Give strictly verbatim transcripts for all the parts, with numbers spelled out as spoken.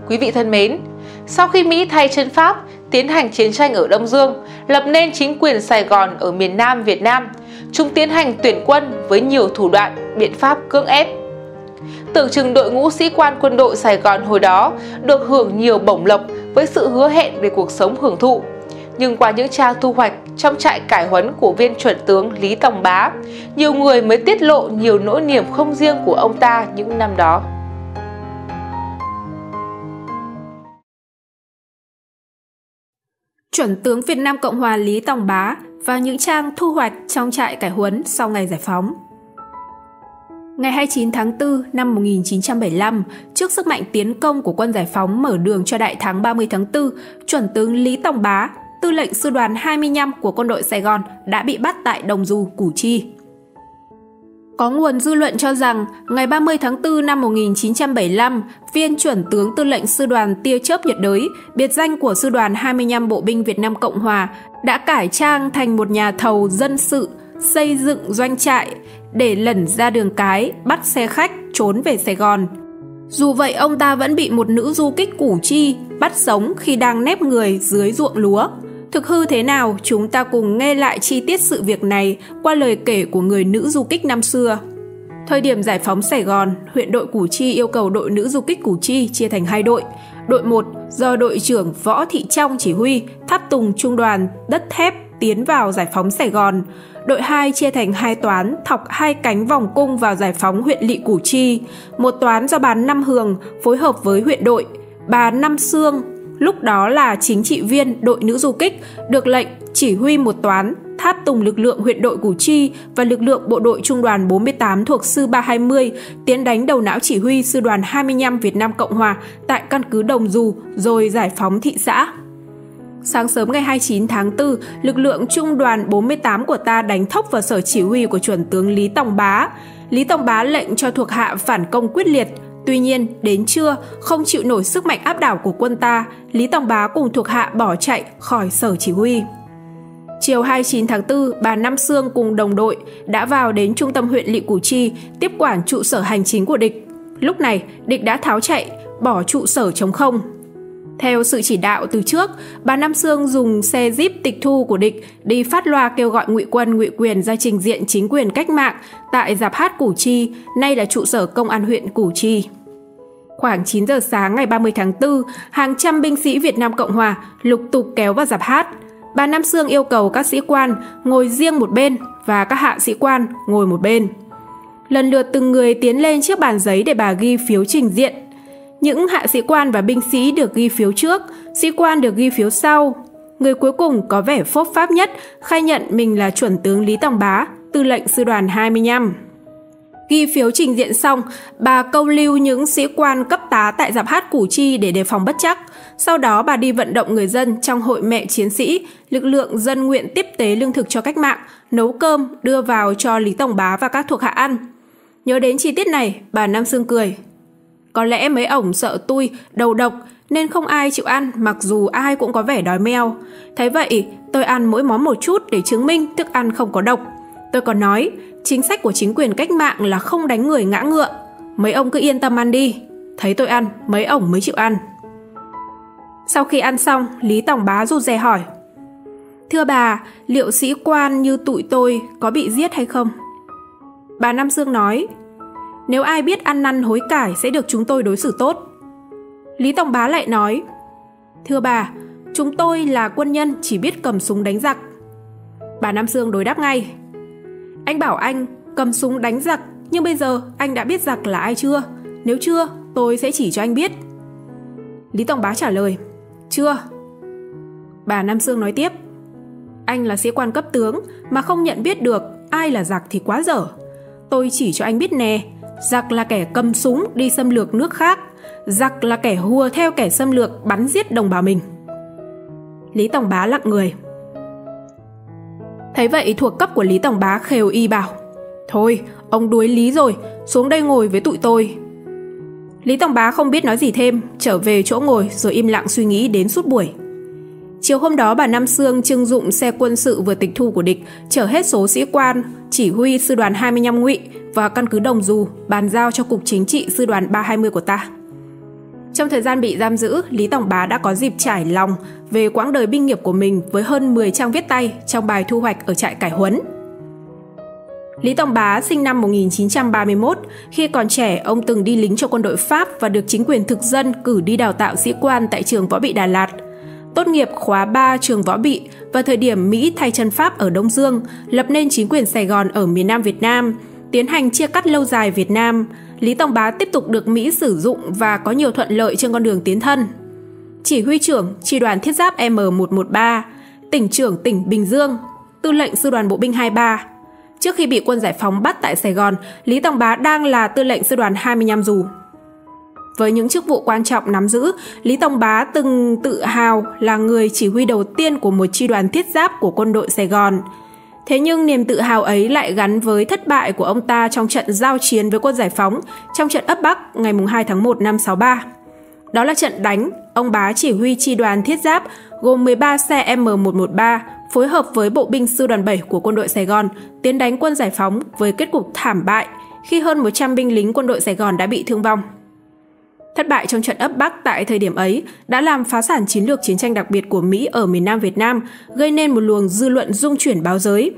Quý vị thân mến, sau khi Mỹ thay chân Pháp tiến hành chiến tranh ở Đông Dương, lập nên chính quyền Sài Gòn ở miền Nam Việt Nam, chúng tiến hành tuyển quân với nhiều thủ đoạn, biện pháp cưỡng ép. Tưởng chừng đội ngũ sĩ quan quân đội Sài Gòn hồi đó được hưởng nhiều bổng lộc với sự hứa hẹn về cuộc sống hưởng thụ. Nhưng qua những trang thu hoạch trong trại cải huấn của viên chuẩn tướng Lý Tòng Bá, nhiều người mới tiết lộ nhiều nỗi niềm không riêng của ông ta những năm đó. Chuẩn tướng Việt Nam Cộng hòa Lý Tòng Bá và những trang thu hoạch trong trại cải huấn sau ngày giải phóng. Ngày hai mươi chín tháng tư năm một nghìn chín trăm bảy mươi lăm, trước sức mạnh tiến công của quân giải phóng mở đường cho đại thắng ba mươi tháng tư, chuẩn tướng Lý Tòng Bá, tư lệnh sư đoàn hai mươi lăm của quân đội Sài Gòn đã bị bắt tại Đồng Dù, Củ Chi. Có nguồn dư luận cho rằng, ngày ba mươi tháng tư năm một nghìn chín trăm bảy mươi lăm, viên chuẩn tướng tư lệnh sư đoàn tia chớp nhiệt đới, biệt danh của sư đoàn hai mươi lăm Bộ binh Việt Nam Cộng Hòa, đã cải trang thành một nhà thầu dân sự, xây dựng doanh trại để lẩn ra đường cái, bắt xe khách, trốn về Sài Gòn. Dù vậy, ông ta vẫn bị một nữ du kích Củ Chi bắt sống khi đang nép người dưới ruộng lúa. Thực hư thế nào, chúng ta cùng nghe lại chi tiết sự việc này qua lời kể của người nữ du kích năm xưa. Thời điểm giải phóng Sài Gòn, huyện đội Củ Chi yêu cầu đội nữ du kích Củ Chi chia thành hai đội. Đội một do đội trưởng Võ Thị Trong chỉ huy, tháp tùng trung đoàn đất thép tiến vào giải phóng Sài Gòn. Đội hai chia thành hai toán thọc hai cánh vòng cung vào giải phóng huyện lỵ Củ Chi. Một toán do bà Năm Hường phối hợp với huyện đội, bà Năm Sương, lúc đó là chính trị viên đội nữ du kích, được lệnh chỉ huy một toán tháp tùng lực lượng huyện đội Củ Chi và lực lượng bộ đội trung đoàn bốn mươi tám thuộc sư ba hai mươi tiến đánh đầu não chỉ huy sư đoàn hai mươi lăm Việt Nam Cộng Hòa tại căn cứ Đồng Dù rồi giải phóng thị xã. Sáng sớm ngày hai mươi chín tháng tư, lực lượng trung đoàn bốn mươi tám của ta đánh thốc vào sở chỉ huy của chuẩn tướng Lý Tòng Bá. Lý Tòng Bá lệnh cho thuộc hạ phản công quyết liệt. Tuy nhiên, đến trưa, không chịu nổi sức mạnh áp đảo của quân ta, Lý Tòng Bá cùng thuộc hạ bỏ chạy khỏi sở chỉ huy. Chiều hai mươi chín tháng tư, bà Năm Sương cùng đồng đội đã vào đến trung tâm huyện lỵ Củ Chi tiếp quản trụ sở hành chính của địch. Lúc này, địch đã tháo chạy, bỏ trụ sở trống không. Theo sự chỉ đạo từ trước, bà Năm Sương dùng xe Jeep tịch thu của địch đi phát loa kêu gọi ngụy quân ngụy quyền ra trình diện chính quyền cách mạng tại Giạp Hát Củ Chi, nay là trụ sở công an huyện Củ Chi. Khoảng chín giờ sáng ngày ba mươi tháng tư, hàng trăm binh sĩ Việt Nam Cộng Hòa lục tục kéo vào Giạp Hát. Bà Năm Sương yêu cầu các sĩ quan ngồi riêng một bên và các hạ sĩ quan ngồi một bên. Lần lượt từng người tiến lên chiếc bàn giấy để bà ghi phiếu trình diện. Những hạ sĩ quan và binh sĩ được ghi phiếu trước, sĩ quan được ghi phiếu sau. Người cuối cùng có vẻ phốp pháp nhất khai nhận mình là chuẩn tướng Lý Tòng Bá, tư lệnh sư đoàn hai mươi lăm. Ghi phiếu trình diện xong, bà câu lưu những sĩ quan cấp tá tại Giạp Hát Củ Chi để đề phòng bất trắc. Sau đó bà đi vận động người dân trong hội mẹ chiến sĩ, lực lượng dân nguyện tiếp tế lương thực cho cách mạng, nấu cơm đưa vào cho Lý Tòng Bá và các thuộc hạ ăn. Nhớ đến chi tiết này, bà Năm Sương cười. Có lẽ mấy ổng sợ tui đầu độc nên không ai chịu ăn, mặc dù ai cũng có vẻ đói meo. Thế vậy, tôi ăn mỗi món một chút để chứng minh thức ăn không có độc. Tôi còn nói, chính sách của chính quyền cách mạng là không đánh người ngã ngựa. Mấy ông cứ yên tâm ăn đi. Thấy tôi ăn, mấy ổng mới chịu ăn. Sau khi ăn xong, Lý Tòng Bá rụt rè hỏi. Thưa bà, liệu sĩ quan như tụi tôi có bị giết hay không? Bà Năm Sương nói, nếu ai biết ăn năn hối cải sẽ được chúng tôi đối xử tốt. Lý Tòng Bá lại nói, thưa bà, chúng tôi là quân nhân chỉ biết cầm súng đánh giặc. Bà Năm Sương đối đáp ngay, anh bảo anh cầm súng đánh giặc, nhưng bây giờ anh đã biết giặc là ai chưa? Nếu chưa, tôi sẽ chỉ cho anh biết. Lý Tòng Bá trả lời, chưa. Bà Năm Sương nói tiếp, anh là sĩ quan cấp tướng mà không nhận biết được ai là giặc thì quá dở. Tôi chỉ cho anh biết nè, giặc là kẻ cầm súng đi xâm lược nước khác, giặc là kẻ hùa theo kẻ xâm lược bắn giết đồng bào mình. Lý Tòng Bá lặng người. Thấy vậy, thuộc cấp của Lý Tòng Bá khều y bảo, thôi, ông đuối Lý rồi, xuống đây ngồi với tụi tôi. Lý Tòng Bá không biết nói gì thêm, trở về chỗ ngồi rồi im lặng suy nghĩ đến suốt buổi. Chiều hôm đó, bà Năm Sương trưng dụng xe quân sự vừa tịch thu của địch, chở hết số sĩ quan, chỉ huy sư đoàn hai mươi lăm ngụy và căn cứ Đồng Dù, bàn giao cho cục chính trị sư đoàn ba hai mươi của ta. Trong thời gian bị giam giữ, Lý Tòng Bá đã có dịp trải lòng về quãng đời binh nghiệp của mình với hơn mười trang viết tay trong bài thu hoạch ở trại cải huấn. Lý Tòng Bá sinh năm một nghìn chín trăm ba mươi mốt. Khi còn trẻ, ông từng đi lính cho quân đội Pháp và được chính quyền thực dân cử đi đào tạo sĩ quan tại trường võ bị Đà Lạt. Tốt nghiệp khóa ba trường võ bị vào thời điểm Mỹ thay chân Pháp ở Đông Dương, lập nên chính quyền Sài Gòn ở miền Nam Việt Nam, tiến hành chia cắt lâu dài Việt Nam. Lý Tòng Bá tiếp tục được Mỹ sử dụng và có nhiều thuận lợi trên con đường tiến thân. Chỉ huy trưởng Chi đoàn Thiết giáp M một một ba, tỉnh trưởng tỉnh Bình Dương, tư lệnh Sư đoàn Bộ binh hai ba. Trước khi bị quân giải phóng bắt tại Sài Gòn, Lý Tòng Bá đang là tư lệnh Sư đoàn hai mươi lăm dù. Với những chức vụ quan trọng nắm giữ, Lý Tòng Bá từng tự hào là người chỉ huy đầu tiên của một chi đoàn thiết giáp của quân đội Sài Gòn. Thế nhưng niềm tự hào ấy lại gắn với thất bại của ông ta trong trận giao chiến với quân giải phóng trong trận ấp Bắc ngày hai tháng một năm sáu ba. Đó là trận đánh, ông Bá chỉ huy chi đoàn thiết giáp gồm mười ba xe M một một ba phối hợp với bộ binh sư đoàn bảy của quân đội Sài Gòn tiến đánh quân giải phóng với kết cục thảm bại khi hơn một trăm binh lính quân đội Sài Gòn đã bị thương vong. Thất bại trong trận ấp Bắc tại thời điểm ấy đã làm phá sản chiến lược chiến tranh đặc biệt của Mỹ ở miền Nam Việt Nam, gây nên một luồng dư luận rung chuyển báo giới.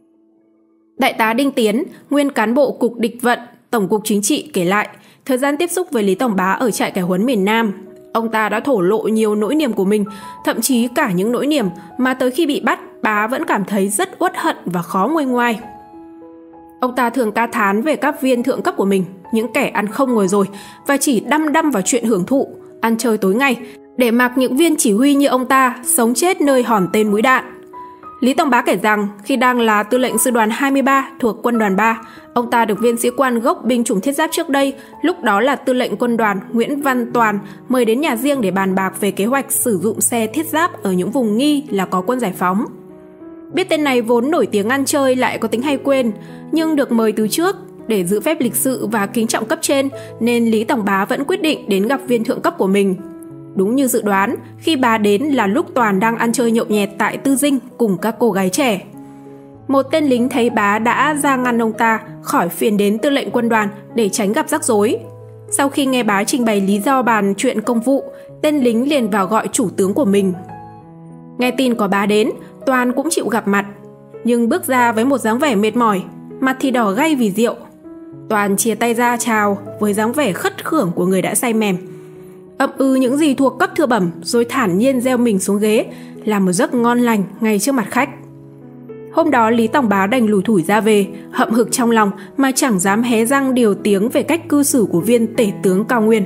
Đại tá Đinh Tiến, nguyên cán bộ Cục Địch vận, Tổng cục Chính trị kể lại, thời gian tiếp xúc với Lý Tòng Bá ở trại cải huấn miền Nam, ông ta đã thổ lộ nhiều nỗi niềm của mình, thậm chí cả những nỗi niềm mà tới khi bị bắt, Bá vẫn cảm thấy rất uất hận và khó nguôi ngoai. Ông ta thường ca thán về các viên thượng cấp của mình, những kẻ ăn không ngồi rồi và chỉ đăm đăm vào chuyện hưởng thụ, ăn chơi tối ngày, để mặc những viên chỉ huy như ông ta sống chết nơi hòn tên mũi đạn. Lý Tòng Bá kể rằng khi đang là tư lệnh sư đoàn hai mươi ba thuộc quân đoàn ba, ông ta được viên sĩ quan gốc binh chủng thiết giáp trước đây, lúc đó là tư lệnh quân đoàn Nguyễn Văn Toàn, mời đến nhà riêng để bàn bạc về kế hoạch sử dụng xe thiết giáp ở những vùng nghi là có quân giải phóng. Biết tên này vốn nổi tiếng ăn chơi lại có tính hay quên, nhưng được mời từ trước để giữ phép lịch sự và kính trọng cấp trên nên Lý Tòng Bá vẫn quyết định đến gặp viên thượng cấp của mình. Đúng như dự đoán, khi Bá đến là lúc Toàn đang ăn chơi nhậu nhẹt tại Tư Dinh cùng các cô gái trẻ. Một tên lính thấy Bá đã ra ngăn ông ta khỏi phiền đến tư lệnh quân đoàn để tránh gặp rắc rối. Sau khi nghe Bá trình bày lý do bàn chuyện công vụ, tên lính liền vào gọi chủ tướng của mình. Nghe tin có Bá đến, Toàn cũng chịu gặp mặt, nhưng bước ra với một dáng vẻ mệt mỏi, mặt thì đỏ gay vì rượu. Toàn chia tay ra chào với dáng vẻ khất khưởng của người đã say mềm, ậm ừ những gì thuộc cấp thưa bẩm rồi thản nhiên gieo mình xuống ghế, làm một giấc ngon lành ngay trước mặt khách. Hôm đó Lý Tòng Bá đành lủi thủi ra về, hậm hực trong lòng mà chẳng dám hé răng điều tiếng về cách cư xử của viên tể tướng Cao Nguyên.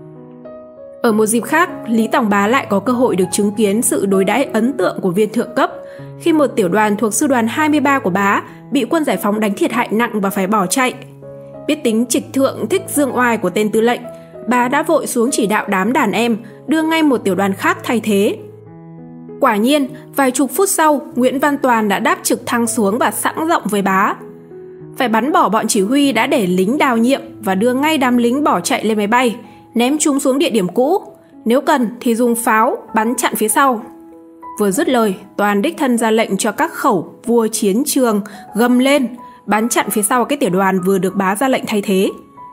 Ở một dịp khác, Lý Tòng Bá lại có cơ hội được chứng kiến sự đối đãi ấn tượng của viên thượng cấp khi một tiểu đoàn thuộc sư đoàn hai mươi ba của Bá bị quân giải phóng đánh thiệt hại nặng và phải bỏ chạy. Biết tính trịch thượng thích dương oai của tên tư lệnh, Bá đã vội xuống chỉ đạo đám đàn em đưa ngay một tiểu đoàn khác thay thế. Quả nhiên, vài chục phút sau, Nguyễn Văn Toàn đã đáp trực thăng xuống và sẵn giọng với Bá. Phải bắn bỏ bọn chỉ huy đã để lính đào nhiệm và đưa ngay đám lính bỏ chạy lên máy bay, ném chúng xuống địa điểm cũ. Nếu cần thì dùng pháo bắn chặn phía sau. Vừa dứt lời, Toàn đích thân ra lệnh cho các khẩu vua chiến trường gầm lên, bắn chặn phía sau cái tiểu đoàn vừa được Bá ra lệnh thay thế.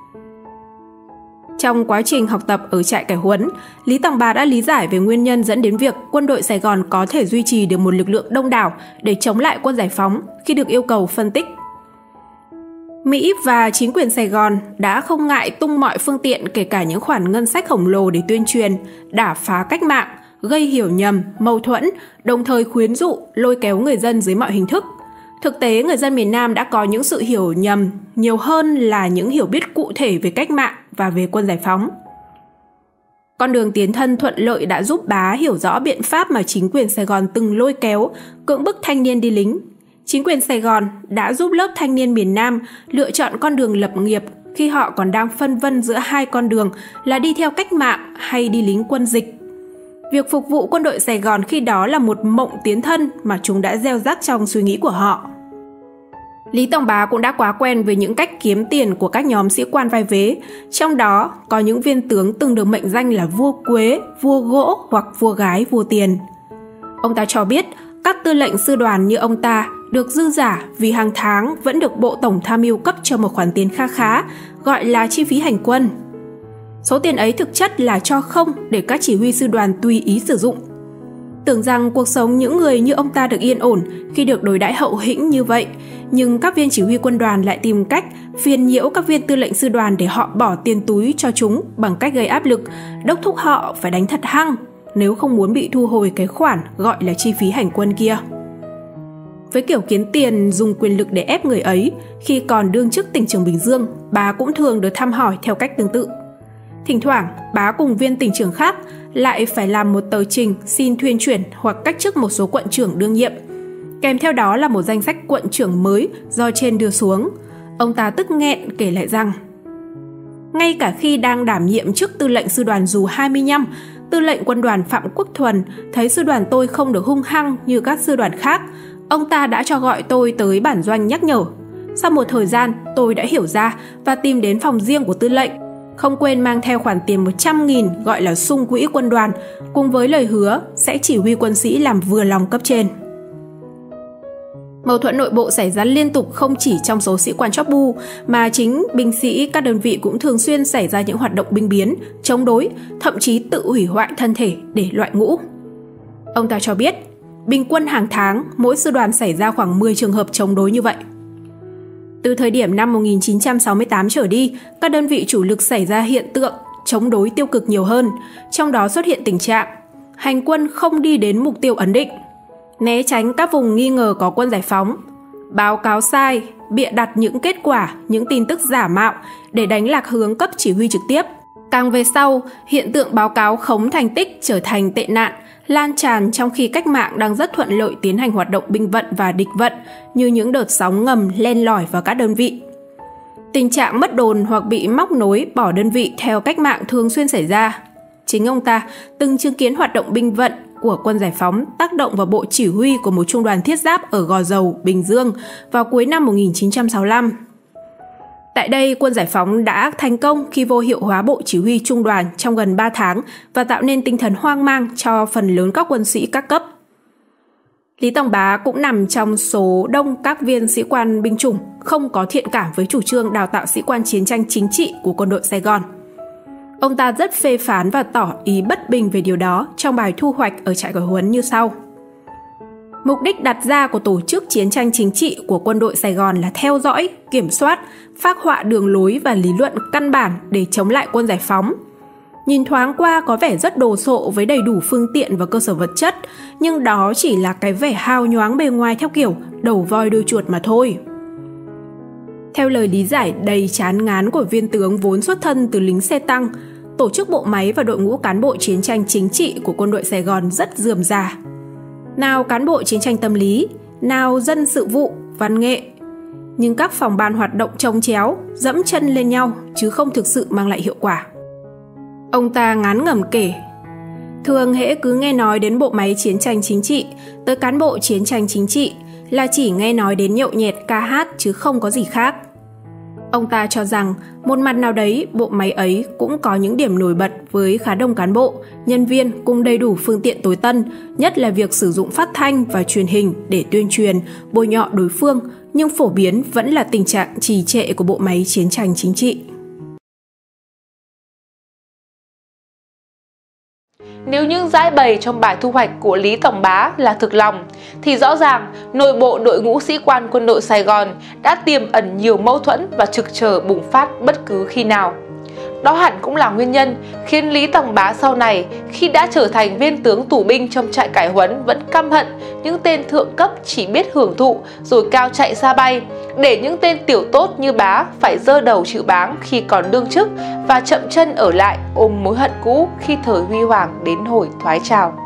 Trong quá trình học tập ở trại cải huấn, Lý Tòng Bá đã lý giải về nguyên nhân dẫn đến việc quân đội Sài Gòn có thể duy trì được một lực lượng đông đảo để chống lại quân giải phóng khi được yêu cầu phân tích. Mỹ và chính quyền Sài Gòn đã không ngại tung mọi phương tiện, kể cả những khoản ngân sách khổng lồ để tuyên truyền, đả phá cách mạng, gây hiểu nhầm, mâu thuẫn, đồng thời khuyến dụ, lôi kéo người dân dưới mọi hình thức. Thực tế, người dân miền Nam đã có những sự hiểu nhầm nhiều hơn là những hiểu biết cụ thể về cách mạng và về quân giải phóng. Con đường tiến thân thuận lợi đã giúp Bá hiểu rõ biện pháp mà chính quyền Sài Gòn từng lôi kéo, cưỡng bức thanh niên đi lính. Chính quyền Sài Gòn đã giúp lớp thanh niên miền Nam lựa chọn con đường lập nghiệp khi họ còn đang phân vân giữa hai con đường là đi theo cách mạng hay đi lính quân dịch. Việc phục vụ quân đội Sài Gòn khi đó là một mộng tiến thân mà chúng đã gieo rắc trong suy nghĩ của họ. Lý Tòng Bá cũng đã quá quen với những cách kiếm tiền của các nhóm sĩ quan vai vế, trong đó có những viên tướng từng được mệnh danh là vua quế, vua gỗ hoặc vua gái, vua tiền. Ông ta cho biết các tư lệnh sư đoàn như ông ta được dư giả vì hàng tháng vẫn được Bộ Tổng Tham mưu cấp cho một khoản tiền kha khá, gọi là chi phí hành quân. Số tiền ấy thực chất là cho không để các chỉ huy sư đoàn tùy ý sử dụng. Tưởng rằng cuộc sống những người như ông ta được yên ổn khi được đối đãi hậu hĩnh như vậy, nhưng các viên chỉ huy quân đoàn lại tìm cách phiền nhiễu các viên tư lệnh sư đoàn để họ bỏ tiền túi cho chúng bằng cách gây áp lực, đốc thúc họ phải đánh thật hăng nếu không muốn bị thu hồi cái khoản gọi là chi phí hành quân kia. Với kiểu kiếm tiền dùng quyền lực để ép người ấy, khi còn đương chức tỉnh trưởng Bình Dương, Bá cũng thường được thăm hỏi theo cách tương tự. Thỉnh thoảng, Bá cùng viên tỉnh trưởng khác lại phải làm một tờ trình xin thuyên chuyển hoặc cách chức một số quận trưởng đương nhiệm. Kèm theo đó là một danh sách quận trưởng mới do trên đưa xuống. Ông ta tức nghẹn kể lại rằng, ngay cả khi đang đảm nhiệm chức tư lệnh sư đoàn dù hai mươi lăm, tư lệnh quân đoàn Phạm Quốc Thuần thấy sư đoàn tôi không được hung hăng như các sư đoàn khác, ông ta đã cho gọi tôi tới bản doanh nhắc nhở. Sau một thời gian, tôi đã hiểu ra và tìm đến phòng riêng của tư lệnh, không quên mang theo khoản tiền một trăm nghìn gọi là sung quỹ quân đoàn, cùng với lời hứa sẽ chỉ huy quân sĩ làm vừa lòng cấp trên. Mâu thuẫn nội bộ xảy ra liên tục không chỉ trong số sĩ quan chóp bu, mà chính binh sĩ các đơn vị cũng thường xuyên xảy ra những hoạt động binh biến, chống đối, thậm chí tự hủy hoại thân thể để loại ngũ. Ông ta cho biết, bình quân hàng tháng, mỗi sư đoàn xảy ra khoảng mười trường hợp chống đối như vậy. Từ thời điểm năm một nghìn chín trăm sáu mươi tám trở đi, các đơn vị chủ lực xảy ra hiện tượng chống đối tiêu cực nhiều hơn, trong đó xuất hiện tình trạng hành quân không đi đến mục tiêu ấn định, né tránh các vùng nghi ngờ có quân giải phóng, báo cáo sai, bịa đặt những kết quả, những tin tức giả mạo để đánh lạc hướng cấp chỉ huy trực tiếp. Càng về sau, hiện tượng báo cáo khống thành tích trở thành tệ nạn, lan tràn trong khi cách mạng đang rất thuận lợi tiến hành hoạt động binh vận và địch vận như những đợt sóng ngầm len lỏi vào các đơn vị. Tình trạng mất đồn hoặc bị móc nối bỏ đơn vị theo cách mạng thường xuyên xảy ra. Chính ông ta từng chứng kiến hoạt động binh vận của quân giải phóng tác động vào bộ chỉ huy của một trung đoàn thiết giáp ở Gò Dầu, Bình Dương vào cuối năm một nghìn chín trăm sáu mươi lăm. Tại đây, quân giải phóng đã thành công khi vô hiệu hóa bộ chỉ huy trung đoàn trong gần ba tháng và tạo nên tinh thần hoang mang cho phần lớn các quân sĩ các cấp. Lý Tòng Bá cũng nằm trong số đông các viên sĩ quan binh chủng không có thiện cảm với chủ trương đào tạo sĩ quan chiến tranh chính trị của quân đội Sài Gòn. Ông ta rất phê phán và tỏ ý bất bình về điều đó trong bài thu hoạch ở trại gọi huấn như sau. Mục đích đặt ra của tổ chức chiến tranh chính trị của quân đội Sài Gòn là theo dõi, kiểm soát, phác họa đường lối và lý luận căn bản để chống lại quân giải phóng. Nhìn thoáng qua có vẻ rất đồ sộ với đầy đủ phương tiện và cơ sở vật chất, nhưng đó chỉ là cái vẻ hào nhoáng bề ngoài theo kiểu đầu voi đuôi chuột mà thôi. Theo lời lý giải đầy chán ngán của viên tướng vốn xuất thân từ lính xe tăng, tổ chức bộ máy và đội ngũ cán bộ chiến tranh chính trị của quân đội Sài Gòn rất rườm rà. Nào cán bộ chiến tranh tâm lý, nào dân sự vụ, văn nghệ. Nhưng các phòng ban hoạt động chồng chéo, dẫm chân lên nhau chứ không thực sự mang lại hiệu quả. Ông ta ngán ngẩm kể, thường hễ cứ nghe nói đến bộ máy chiến tranh chính trị, tới cán bộ chiến tranh chính trị là chỉ nghe nói đến nhậu nhẹt ca hát chứ không có gì khác. Ông ta cho rằng một mặt nào đấy bộ máy ấy cũng có những điểm nổi bật với khá đông cán bộ, nhân viên cùng đầy đủ phương tiện tối tân, nhất là việc sử dụng phát thanh và truyền hình để tuyên truyền, bôi nhọ đối phương, nhưng phổ biến vẫn là tình trạng trì trệ của bộ máy chiến tranh chính trị. Nếu những giải bày trong bài thu hoạch của Lý Tòng Bá là thực lòng, thì rõ ràng nội bộ đội ngũ sĩ quan quân đội Sài Gòn đã tiềm ẩn nhiều mâu thuẫn và trực chờ bùng phát bất cứ khi nào. Đó hẳn cũng là nguyên nhân khiến Lý Tòng Bá sau này khi đã trở thành viên tướng tù binh trong trại cải huấn vẫn căm hận những tên thượng cấp chỉ biết hưởng thụ rồi cao chạy xa bay, để những tên tiểu tốt như Bá phải giơ đầu chịu báng khi còn đương chức và chậm chân ở lại ôm mối hận cũ khi thời huy hoàng đến hồi thoái trào.